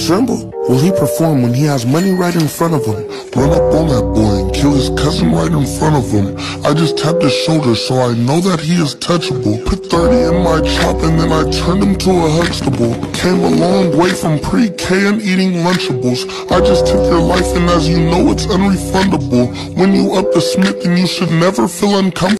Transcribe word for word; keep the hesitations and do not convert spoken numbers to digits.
tremble? Will he perform when he has money right in front of him? Run up on that boy and kill his cousin right in front of him. I just tapped his shoulder so I know that he is touchable. Put thirty in my chop and then I turned him to a Huxtable. Came a long way from pre-K and eating Lunchables. I just took your life and as you know it's unrefundable. When you up the Smith then you should never feel uncomfortable.